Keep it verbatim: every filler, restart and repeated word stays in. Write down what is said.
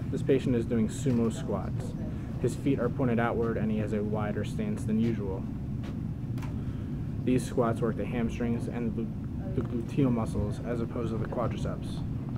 This patient is doing sumo squats. His feet are pointed outward and he has a wider stance than usual. These squats work the hamstrings and the gluteal muscles as opposed to the quadriceps.